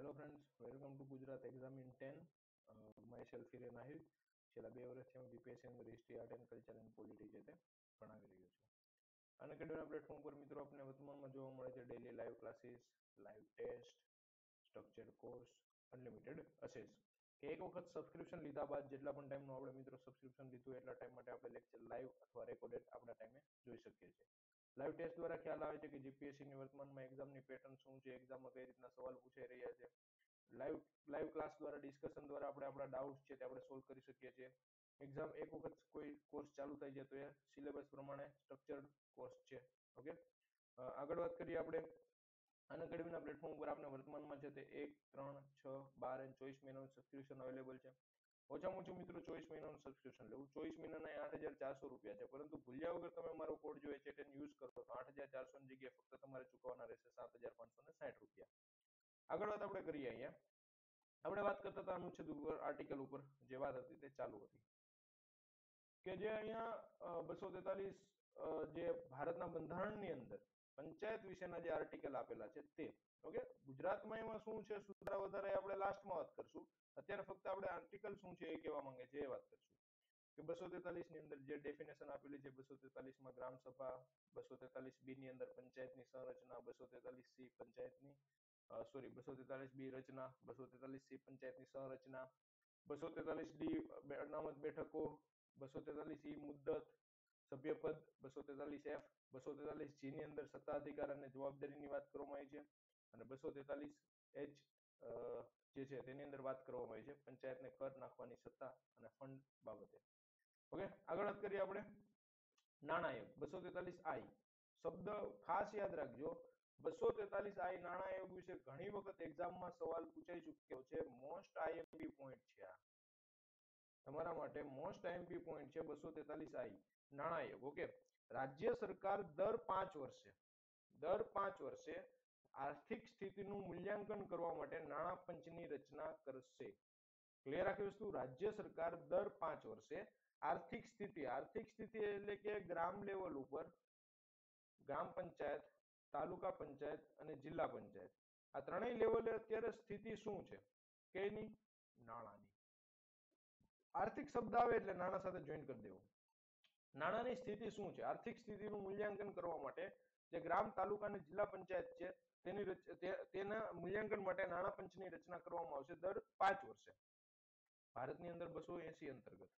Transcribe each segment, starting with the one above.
Hello friends, welcome to Gujarat exam in 10. Myself Hiren Ahir. છેલ્લા 2 વર્ષથી હું જીપીએસસી અંદર history, art and culture and polity છે તે ભણાવી રહ્યો છું. અનએકેડમીના પ્લેટફોર્મ પર મિત્રો આપણને વર્તમાનમાં જોવા મળે છે daily live classes, live test, structured course, unlimited access. કે એક વખત સબસ્ક્રિપ્શન લીધા બાદ જેટલા પણ ટાઈમનું આપણે મિત્રો સબસ્ક્રિપ્શન લીધું એટલા ટાઈમ માટે આપણે લેક્ચર લાઈવ અથવા રેકોર્ડેડ આપણા ટાઈમે જોઈ શકીએ છીએ. લાઈવ ટેસ્ટ દ્વારા ખ્યાલ આવે છે કે જીપીએસસી ની વર્તમાનમાં એક્ઝામની પેટર્ન શું છે, એક્ઝામમાં કઈ રીતના સવાલ પૂછાઈ રહ્યા છે. લાઈવ ક્લાસ દ્વારા ડિસ્કશન દ્વારા આપણે આપણા ડાઉટ્સ છે તે આપણે સોલ્વ કરી શકીએ છીએ. એક્ઝામ એક વખત કોઈ કોર્સ ચાલુ થાય છે તો એ સિલેબસ પ્રમાણે સ્ટ્રક્ચર્ડ કોર્સ છે. ઓકે, આગળ વાત કરીએ આપણે અનએકેડમીના પ્લેટફોર્મ પર આપણે વર્તમાનમાં છે તે 1, 3, 6, 12 અને 24 મહિનાનું સબસ્ક્રિપ્શન અવેલેબલ છે. ઓછામાં ઓછું મિત્રો 24 મહિનાનું સબસ્ક્રિપ્શન લેવું. 24 મહિનાના 8,400 રૂપિયા છે, પરંતુ ભૂલ્યા વગર તમે મારો કોડ જો HTN યુઝ કરો તો 8,400 ની જગ્યાએ ફક્ત તમારે ચૂકવવાના રહેશે 7,560 રૂપિયા. આગળ વાત આપણે કરીએ. અહીંયા આપણે વાત કરતા હતા અનુચ્છેદ ઉપર, આર્ટિકલ ઉપર જે વાત હતી તે ચાલુ હતી કે જે અહીંયા 243 જે ભારતના બંધારણની અંદર પંચાયત વિશેના જે આર્ટિકલ આપેલા છે તે. ઓકે, ગુજરાતમાં એમાં શું છે સુધારા વધારા આપણે લાસ્ટમાં વાત કરશું. અત્યારે ફક્ત આપણે આર્ટિકલ શું છે એ કહેવા માંગે છે એ વાત કરશું કે 243 ની અંદર જે ડેફિનેશન આપેલી છે, 243 માં ગ્રામ સભા, 243 બી ની અંદર પંચાયતની સંરચના, 243 સી પંચાયતની 243 બી રચના, 243 સી પંચાયતની સંરચના, 243 ડી અનામત બેઠકો, 243 ઈ મુદ્દત, સભ્યપદ, 243 એફ, 243 જી ની અંદર સત્તાધિકાર અને જવાબદારીની વાત કરવામાં આવી છે અને 243 એચ જે છે તેની અંદર વાત કરવામાં આવી છે પંચાયતને કર નાખવાની સત્તા અને ફંડ બાબતે. ઓકે, આગળ વાત કરીએ આપણે નાણાં આયોગ 243 આઈ. શબ્દ ખાસ યાદ રાખજો, 243 આઈ નાણાં આયોગ વિશે ઘણી વખત એક્ઝામમાં સવાલ પૂછાઈ ચૂક્યો છે. મોસ્ટ આઈએમપી પોઈન્ટ છે આ તમારા માટે, મોસ્ટ આઈએમપી પોઈન્ટ છે 243 આઈ નાણાં આયોગ. ઓકે, રાજ્ય સરકાર દર 5 વર્ષે આર્થિક સ્થિતિનું મૂલ્યાંકન કરવા માટે નાણાં પંચની રચના કરશે. ક્લિયર રાખી વસ્તુ. રાજ્ય સરકાર દર 5 વર્ષે આર્થિક સ્થિતિ એટલે કે ગ્રામ લેવલ ઉપર ગ્રામ પંચાયત, તાલુકા પંચાયત અને જિલ્લા પંચાયત આ ત્રણેય લેવલે અત્યારે સ્થિતિ શું છે કે એની નાણાંની. આર્થિક શબ્દ આવે એટલે નાણાં સાથે જોઈન કરી દેવું. નાણાંની સ્થિતિ શું છે, આર્થિક સ્થિતિનું મૂલ્યાંકન કરવા માટે જે ગ્રામ, તાલુકા અને જિલ્લા પંચાયત છે તેના મૂલ્યાંકન માટે નાણાં પંચની રચના કરવામાં આવશે દર 5 વર્ષે. ભારતની અંદર 280 અંતર્ગત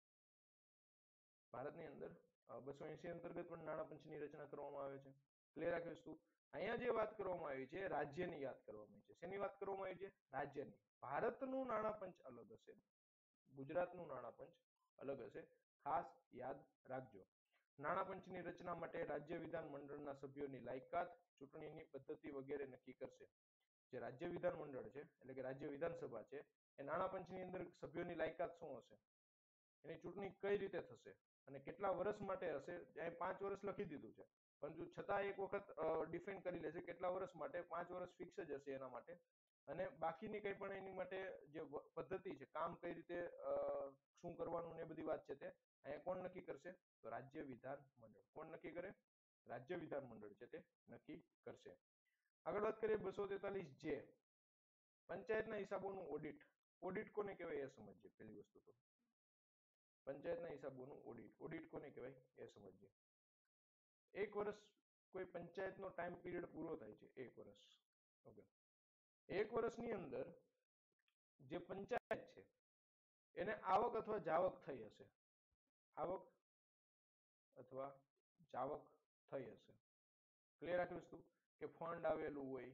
પણ નાણાં પંચની રચના કરવામાં આવે છે. ક્લિયર રાખી વસ્તુ. અહીંયા જે વાત કરવામાં આવી છે રાજ્યની વાત કરવામાં આવી છે. શેની વાત કરવામાં આવી છે? રાજ્યની. ભારતનું નાણાં પંચ અલગ હશે, ગુજરાતનું નાણાં પંચ અલગ હશે, ખાસ યાદ રાખજો. નાણાં પંચની રચના માટે રાજ્ય વિધાન મંડળના સભ્યોની લાયકાત, ચૂંટણીની પદ્ધતિ વગેરે નક્કી કરશે. જે રાજ્ય વિધાન મંડળ છે એટલે કે રાજ્ય વિધાનસભા છે એ નાણાં પંચની અંદર સભ્યોની લાયકાત શું હશે, એની ચૂંટણી કઈ રીતે થશે અને કેટલા વર્ષ માટે હશે. ત્યાં 5 વર્ષ લખી દીધું છે, પરંતુ છતાં એક વખત ડિફાઇન કરી લેશે કેટલા વર્ષ માટે. 5 વર્ષ ફિક્સ જ હશે એના માટે. અને બાકીની કઈ પણ એની માટે જે પદ્ધતિ છે, કામ કઈ રીતે શું કરવાનું ને એ બધી વાત છે તે અહીંયા કોણ નક્કી કરશે? તો રાજ્ય વિધાન મંડળ. કોણ નક્કી કરે? રાજ્ય વિધાન મંડળ છે તે નક્કી કરશે. આગળ વાત કરીએ 243 જે પંચાયતના હિસાબોનું ઓડિટ. ઓડિટ કોને કહેવાય એ સમજીએ. પહેલી વસ્તુ તો પંચાયતના હિસાબોનું ઓડિટ કોને કહેવાય એ સમજીએ. એક વર્ષ કોઈ પંચાયતનો ટાઈમ પીરિયડ પૂરો થાય છે, 1 વર્ષ. ઓકે, 1 વર્ષની અંદર જે પંચાયત છે એને આવક અથવા જાવક થઈ હશે. આવક અથવા જાવક થઈ હશે. ક્લિયર રાખી વસ્તુ કે ફંડ આવેલું હોય,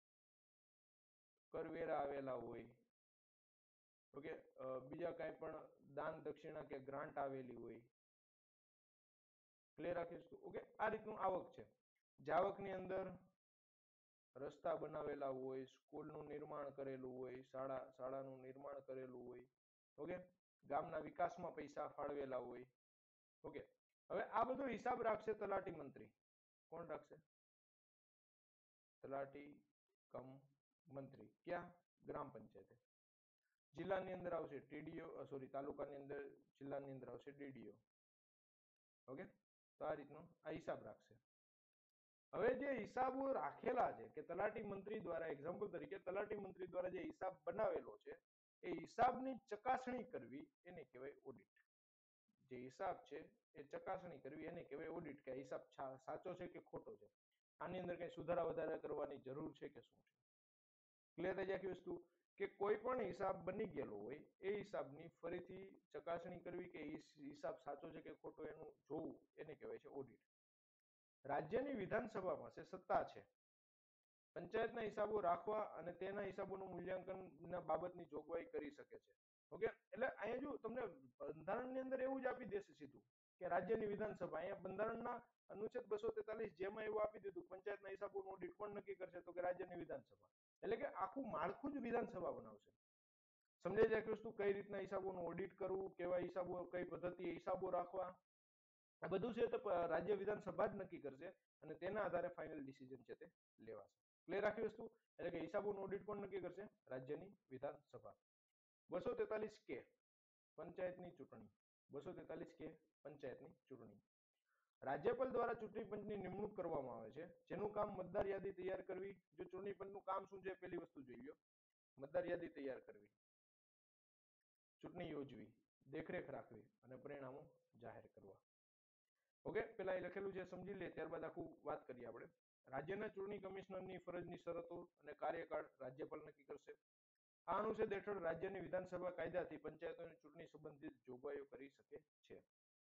કરવેરા આવેલા હોય, ઓકે, બીજા કાંઈ પણ દાન દક્ષિણા કે ગ્રાન્ટ આવેલી હોય. ક્લિયર રાખી વસ્તુ. ઓકે, આ રીતનું આવક છે. જાવકની અંદર રસ્તા બનાવેલા હોય, સ્કૂલનું નિર્માણ કરેલું હોય, શાળાનું નિર્માણ કરેલું હોય. ઓકે, ગામના વિકાસમાં પૈસા ફાળવેલા હોય. ઓકે, હવે આ બધો હિસાબ રાખશે તલાટી મંત્રી. કોણ રાખશે? તલાટી કમ મંત્રી. ક્યાં? ગ્રામ પંચાયતે. જિલ્લાની અંદર આવશે ટીડીઓ, તાલુકાની અંદર, જિલ્લાની અંદર આવશે ડીડીઓ. ઓકે, તો આ રીતનો આ હિસાબ રાખશે. હવે જે હિસાબો રાખેલા છે કે તલાટી મંત્રી દ્વારા, એક્ઝામ્પલ તરીકે તલાટી મંત્રી દ્વારા જે હિસાબ બનાવેલો છે એ હિસાબની ચકાસણી કરવી એને કહેવાય ઓડિટ. જે હિસાબ છે એ ચકાસણી કરવી એને કહેવાય ઓડિટ, કે હિસાબ સાચો છે કે ખોટો છે, આની અંદર કઈ સુધારા વધારા કરવાની જરૂર છે કે શું છે. ક્લિયર થઈ જાય આખી વસ્તુ? કે કોઈ પણ હિસાબ બની ગયેલો હોય એ હિસાબની ફરીથી ચકાસણી કરવી કે હિસાબ સાચો છે કે ખોટો એનું જોવું એને કહેવાય છે ઓડિટ. રાજ્યની વિધાનસભા પાસે સત્તા છે પંચાયતના હિસાબો રાખવા અને તેના હિસાબોનું મૂલ્યાંકન બાબતની જોગવાઈ કરી શકે છે. ઓકે, એટલે અહીંયા જો તમને બંધારણની અંદર એવું જ આપી દેશે સીધું કે રાજ્યની વિધાનસભા, અહીંયા બંધારણના અનુચ્છેદ 243 જેમાં એવું આપી દીધું પંચાયતના હિસાબોનું ઓડિટ કોણ નક્કી કરશે, તો કે રાજ્યની વિધાનસભા. એટલે કે આખું માળખું જ વિધાનસભા બનાવશે. સમજાય જાય કે વસ્તુ કઈ રીતના હિસાબોનું ઓડિટ કરવું, કેવા હિસાબો, કઈ પદ્ધતિએ હિસાબો રાખવા, આ બધું છે તો રાજ્ય વિધાનસભા જ નક્કી કરશે અને તેના આધારે ફાઇનલ ડિસિઝન છે તે લેવાશે. ક્લિયર આખી વસ્તુ? એટલે કે હિસાબોનું ઓડિટ કોણ નક્કી કરશે? રાજ્યની વિધાનસભા. 243 કે પંચાયતની ચૂંટણી. 243 કે પંચાયતની ચૂંટણી. રાજ્યપાલ દ્વારા ચૂંટણી પંચની નિમણૂક કરવામાં આવે છે, જેનું કામ મતદાર યાદી તૈયાર કરવી. જો ચૂંટણી પંચનું કામ શું છે, પેલી વસ્તુ જોઈ લો. મતદાર યાદી તૈયાર કરવી, ચૂંટણી યોજવી, દેખરેખ રાખવી અને પરિણામો જાહેર કરવા. ઓકે, પેલા એ લખેલું છે સમજી લે, ત્યારબાદ આખું વાત કરીએ આપણે. રાજ્યના ચૂંટણી કમિશનરની ફરજની શરતો અને કાર્યકાળ રાજ્યપાલ નક્કી કરશે. આ અનુચ્છેદ હેઠળ રાજ્યની વિધાનસભા કાયદાથી પંચાયતોની ચૂંટણી સંબંધિત જોગવાઈઓ કરી શકે છે.